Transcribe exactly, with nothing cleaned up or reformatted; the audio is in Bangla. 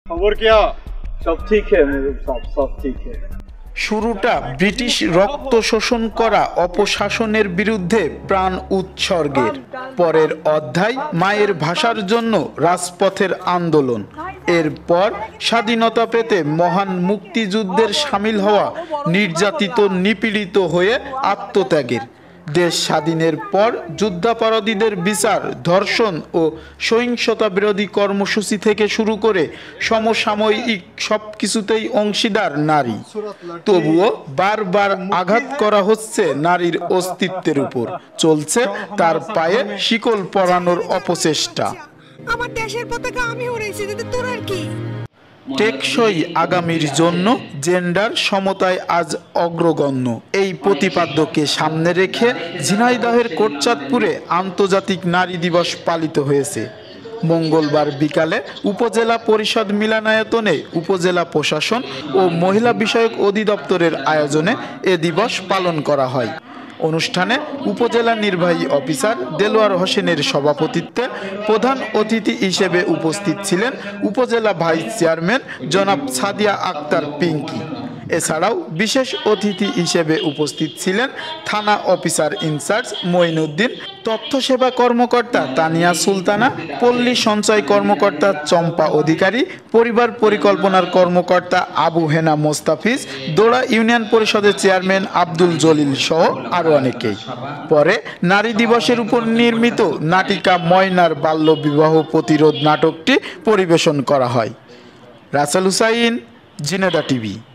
खबर क्या? सब ठीक है मेरे साहब, सब ठीक है। শুরুটা ব্রিটিশ রক্ত শোষণ করা অপশাসনের বিরুদ্ধে প্রাণ উৎসর্গের, পরের অধ্যায় মায়ের ভাষার জন্য রাজপথের আন্দোলন, এরপর স্বাধীনতা পেতে মহান মুক্তিযুদ্ধের সামিল হওয়া, নির্যাতিত নিপীড়িত হয়ে আত্মত্যাগের, দেশ স্বাধীনের পর যুদ্ধাপরাধীদের বিচার, ধর্ষণ ও সহিংসতা বিরোধী কর্মসূচি থেকে শুরু করে সমসাময়িক সব কিছুতেই অংশীদার নারী। তবুও বারবার আঘাত করা হচ্ছে নারীর অস্তিত্বের উপর, চলছে তার পায়ে শিকল পরানোর অপচেষ্টা। আমার দেশের পতাকা আমি উড়াইছি, তোর আর কি? টেকসই আগামীর জন্য জেন্ডার সমতায় আজ অগ্রগণ্য এই প্রতিপাদ্যকে সামনে রেখে ঝিনাইদহের কোটচাঁদপুরে আন্তর্জাতিক নারী দিবস পালিত হয়েছে। মঙ্গলবার বিকালে উপজেলা পরিষদ মিলনায়তনে উপজেলা প্রশাসন ও মহিলা বিষয়ক অধিদপ্তরের আয়োজনে এ দিবস পালন করা হয়। অনুষ্ঠানে উপজেলা নির্বাহী অফিসার দেলোয়ার হোসেনের সভাপতিত্বে প্রধান অতিথি হিসেবে উপস্থিত ছিলেন উপজেলা ভাইস চেয়ারম্যান জনাব সাদিয়া আক্তার পিঙ্কি। এছাড়াও বিশেষ অতিথি হিসেবে উপস্থিত ছিলেন থানা অফিসার ইনচার্জ মঈনুদ্দিন, তথ্য সেবা কর্মকর্তা তানিয়া সুলতানা, পল্লী সঞ্চয় কর্মকর্তা চম্পা অধিকারী, পরিবার পরিকল্পনার কর্মকর্তা আবু হেনা মোস্তাফিজ, দোড়া ইউনিয়ন পরিষদের চেয়ারম্যান আব্দুল জলিল সহ আরও অনেকেই। পরে নারী দিবসের উপর নির্মিত নাটিকা ময়নার বাল্য বিবাহ প্রতিরোধ নাটকটি পরিবেশন করা হয়। রাসেল হুসাইন, ঝিনেদা টিভি।